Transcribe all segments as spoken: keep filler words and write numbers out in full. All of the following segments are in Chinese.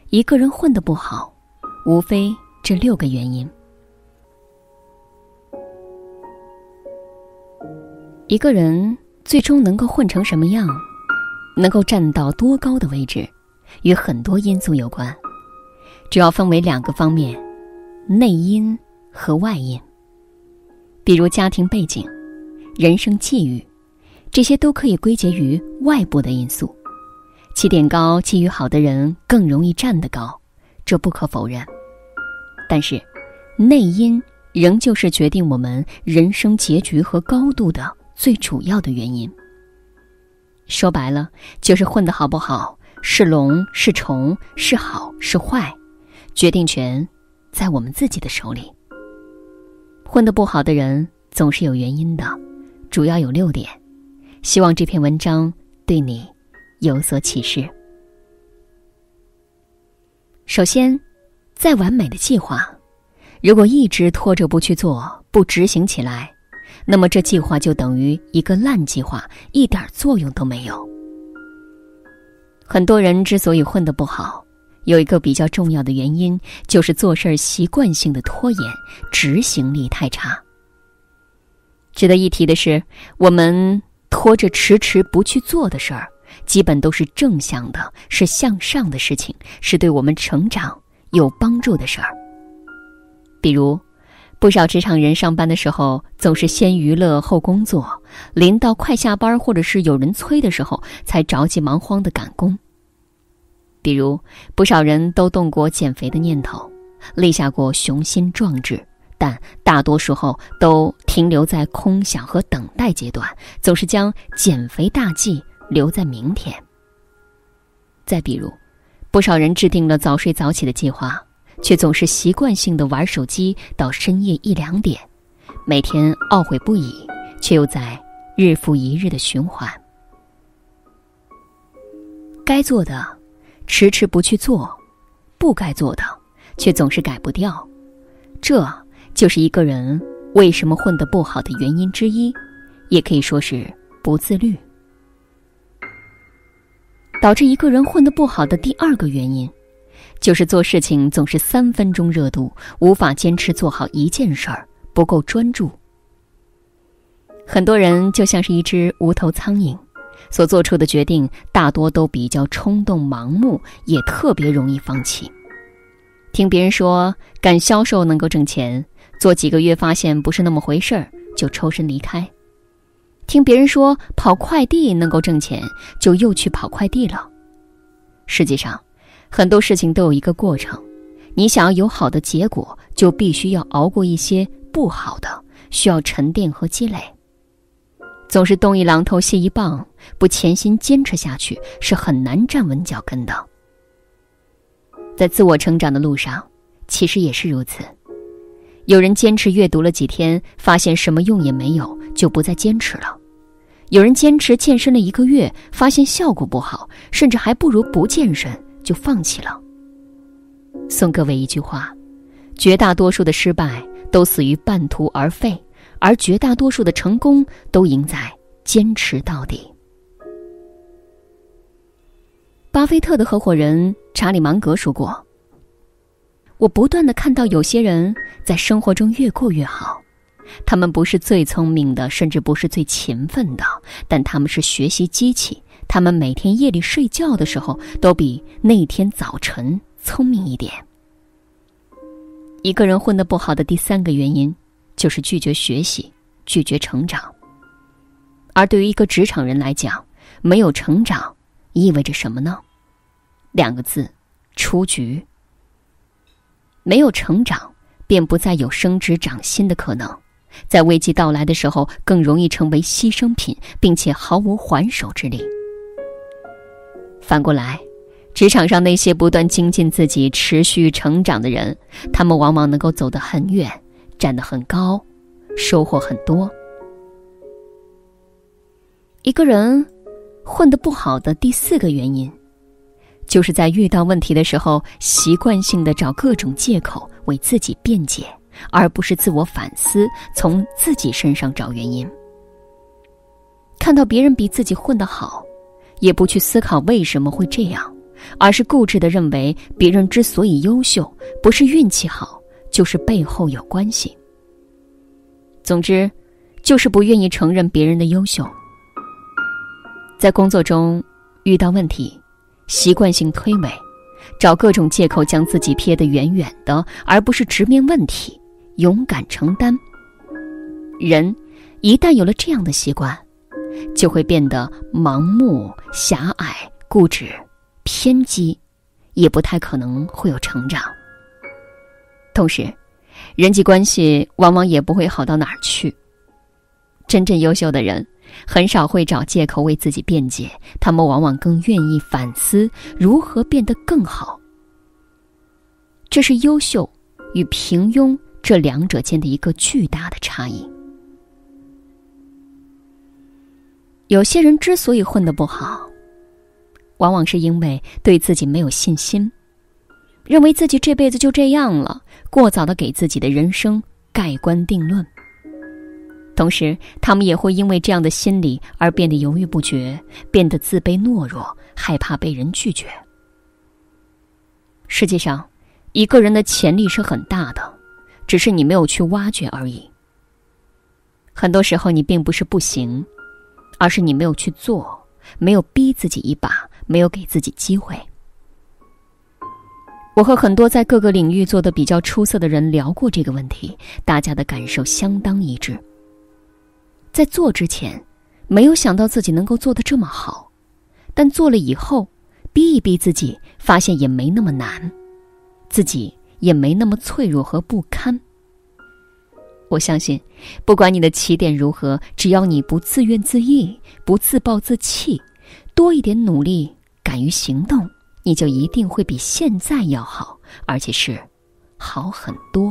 一个人混得不好，无非这六个原因。一个人最终能够混成什么样，能够站到多高的位置，与很多因素有关，主要分为两个方面，内因和外因。比如家庭背景、人生际遇，这些都可以归结于外部的因素。起点高、际遇好的人更容易站得高，这不可否认。但是，内因仍旧是决定我们人生结局和高度的最主要的原因。说白了，就是混得好不好，是龙是虫，是好是坏，决定权在我们自己的手里。混得不好的人总是有原因的，主要有六点，希望这篇文章对你有所启示。首先，再完美的计划，如果一直拖着不去做，不执行起来，那么这计划就等于一个烂计划，一点作用都没有。很多人之所以混得不好，有一个比较重要的原因，就是做事习惯性的拖延，执行力太差。值得一提的是，我们拖着迟迟不去做的事儿，基本都是正向的，是向上的事情，是对我们成长有帮助的事儿。比如，不少职场人上班的时候总是先娱乐后工作，临到快下班或者是有人催的时候才着急忙慌地赶工。比如，不少人都动过减肥的念头，立下过雄心壮志，但大多时候都停留在空想和等待阶段，总是将减肥大计留在明天。再比如，不少人制定了早睡早起的计划，却总是习惯性地玩手机到深夜一两点，每天懊悔不已，却又在日复一日的循环。该做的迟迟不去做，不该做的却总是改不掉，这就是一个人为什么混得不好的原因之一，也可以说是不自律。导致一个人混得不好的第二个原因，就是做事情总是三分钟热度，无法坚持做好一件事儿，不够专注。很多人就像是一只无头苍蝇，所做出的决定大多都比较冲动盲目，也特别容易放弃。听别人说干销售能够挣钱，做几个月发现不是那么回事儿，就抽身离开。听别人说跑快递能够挣钱，就又去跑快递了。实际上，很多事情都有一个过程，你想要有好的结果，就必须要熬过一些不好的，需要沉淀和积累。总是东一榔头西一棒，不潜心坚持下去，是很难站稳脚跟的。在自我成长的路上，其实也是如此。有人坚持阅读了几天，发现什么用也没有，就不再坚持了。有人坚持健身了一个月，发现效果不好，甚至还不如不健身，就放弃了。送各位一句话，绝大多数的失败都死于半途而废，而绝大多数的成功都赢在坚持到底。巴菲特的合伙人查理芒格说过，我不断地看到有些人在生活中越过越好，他们不是最聪明的，甚至不是最勤奋的，但他们是学习机器，他们每天夜里睡觉的时候都比那天早晨聪明一点。一个人混得不好的第三个原因，就是拒绝学习，拒绝成长。而对于一个职场人来讲，没有成长意味着什么呢？两个字，出局。没有成长，便不再有升职涨薪的可能，在危机到来的时候更容易成为牺牲品，并且毫无还手之力。反过来，职场上那些不断精进自己、持续成长的人，他们往往能够走得很远，站得很高，收获很多。一个人混得不好的第四个原因，就是在遇到问题的时候，习惯性地找各种借口为自己辩解，而不是自我反思，从自己身上找原因。看到别人比自己混得好，也不去思考为什么会这样， 而是固执地认为别人之所以优秀，不是运气好，就是背后有关系。总之，就是不愿意承认别人的优秀。在工作中遇到问题，习惯性推诿，找各种借口将自己撇得远远的，而不是直面问题，勇敢承担。人一旦有了这样的习惯，就会变得盲目、狭隘、固执、偏激，也不太可能会有成长。同时，人际关系往往也不会好到哪儿去。真正优秀的人很少会找借口为自己辩解，他们往往更愿意反思如何变得更好。这是优秀与平庸这两者间的一个巨大的差异。有些人之所以混得不好，往往是因为对自己没有信心，认为自己这辈子就这样了，过早地给自己的人生盖棺定论。同时，他们也会因为这样的心理而变得犹豫不决，变得自卑懦弱，害怕被人拒绝。实际上，一个人的潜力是很大的，只是你没有去挖掘而已。很多时候你并不是不行，而是你没有去做，没有逼自己一把，没有给自己机会。我和很多在各个领域做得比较出色的人聊过这个问题，大家的感受相当一致。在做之前，没有想到自己能够做得这么好，但做了以后，逼一逼自己，发现也没那么难，自己也没那么脆弱和不堪。我相信，不管你的起点如何，只要你不自怨自艾，不自暴自弃，多一点努力，敢于行动，你就一定会比现在要好，而且是好很多。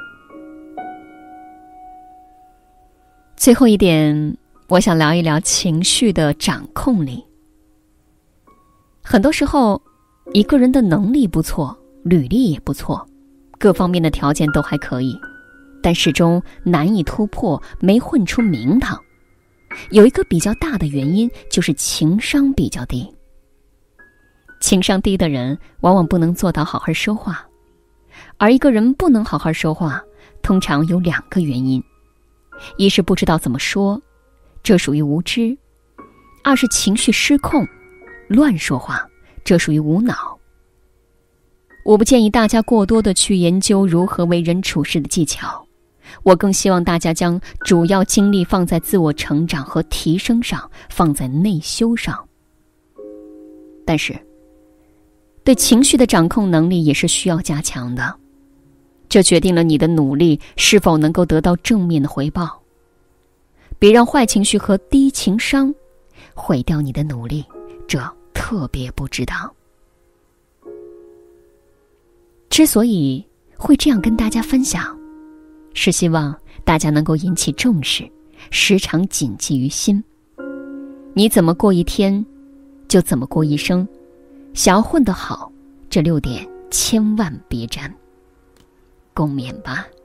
最后一点，我想聊一聊情绪的掌控力。很多时候，一个人的能力不错，履历也不错，各方面的条件都还可以，但始终难以突破，没混出名堂。有一个比较大的原因，就是情商比较低。情商低的人往往不能做到好好说话，而一个人不能好好说话，通常有两个原因。一是不知道怎么说，这属于无知；二是情绪失控，乱说话，这属于无脑。我不建议大家过多的去研究如何为人处事的技巧，我更希望大家将主要精力放在自我成长和提升上，放在内修上。但是，对情绪的掌控能力也是需要加强的。这决定了你的努力是否能够得到正面的回报。别让坏情绪和低情商毁掉你的努力，这特别不值当。之所以会这样跟大家分享，是希望大家能够引起重视，时常谨记于心。你怎么过一天，就怎么过一生。想要混得好，这六点千万别沾。共勉吧。